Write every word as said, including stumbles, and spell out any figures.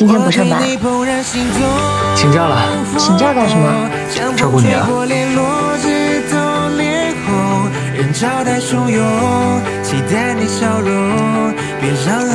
今天不上班？ 请假了。 请假干什么？ 照顾你啊。 人潮太汹涌，期待你笑容，别让